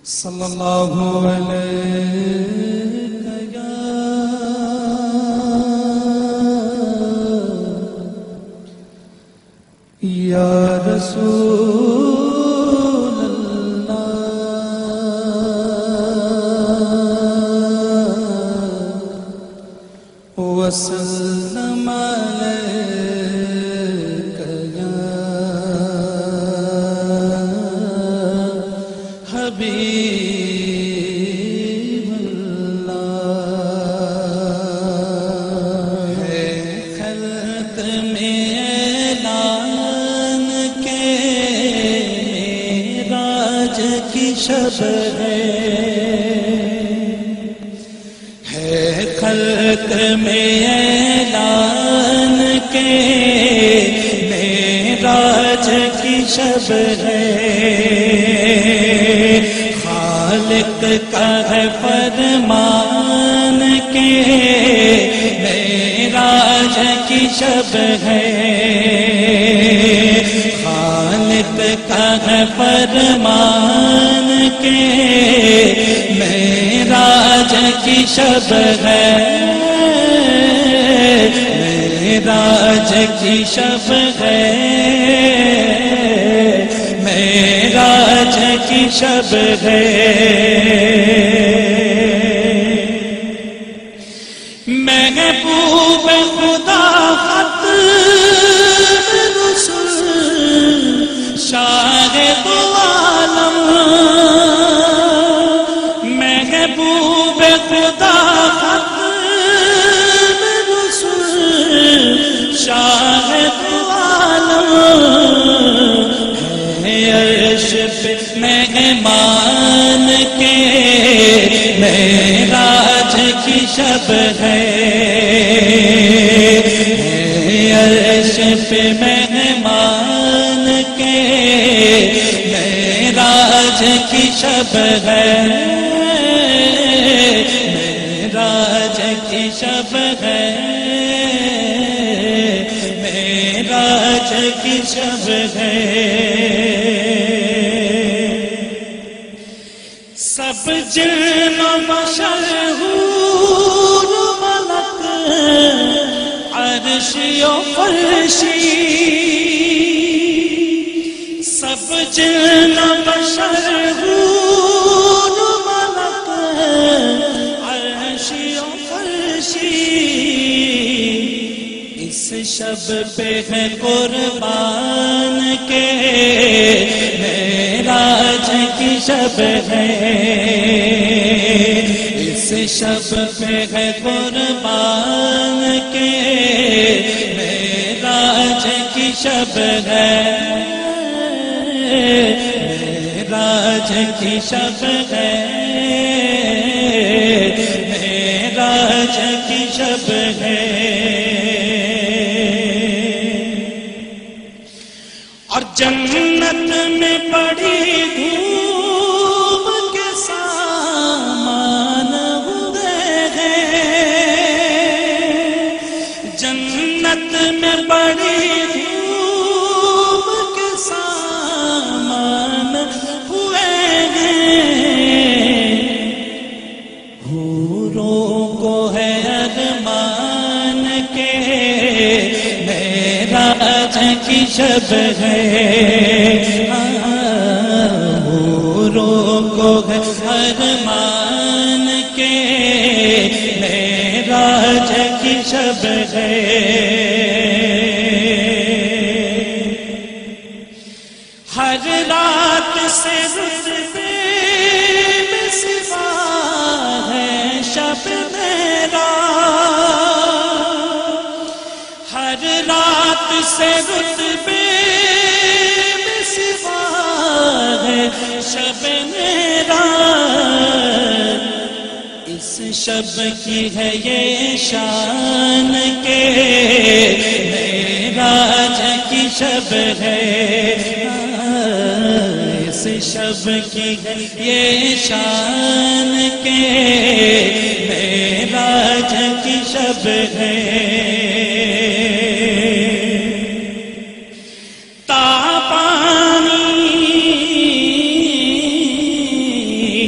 صلی اللہ علیہ یا رسول اللہ وسلم علیک یا حبیب اللہ ہے خلق میں اعلان کے معراج کی شب ہے خلق میں اعلان کے معراج کی شب ہے خالق کا ہے فرمان کے معراج کی شب ہے خالق کا ہے فرمان کے معراج کی شب ہے معراج کی شب ہے معراج کی شب ہے محبوب خدا ختم رسول شاہ دو عالم محبوب خدا ختم رسول شاہ دو عالم عرش پہ مہمان کے معراج کی شب ہے عرش پہ مہمان کے معراج کی شب ہے معراج کی شب ہے معراج کی شب ہے سب جن مشہور ملک عرشی و فرشی سب جن مشہور ملک عرشی و فرشی اس شب پہ ہے قربان کے معراج کی شب ہے اس شب پہ ہے قربان کے معراج کی شب ہے معراج کی شب ہے معراج کی شب ہے اور جنت میں پڑی دھوپ کے سامان ہوئے ہیں جنت میں پڑی دھوپ کے سامان ہوئے ہیں حوروں کو ہے ارمان کے معراج کی شب ہے حوروں کو ہے ارمان کے معراج کی شب ہے ہر رات سے رتبے میں سوا ہے شب میرا ہر رات سے رتبے میں سوا ہے شب میرا اس شب کی ہے یہ شان کے معراج کی شب ہے اس شب کی ہے یہ شان کے معراج کی شب ہے تا پانی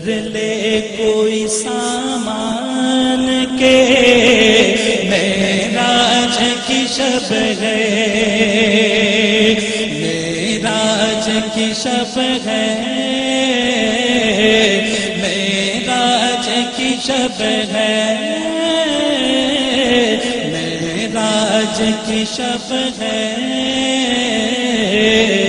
لے کوئی سامان کے معراج کی شب ہے، معراج کی شب ہے، معراج کی شب ہے، معراج کی شب ہے۔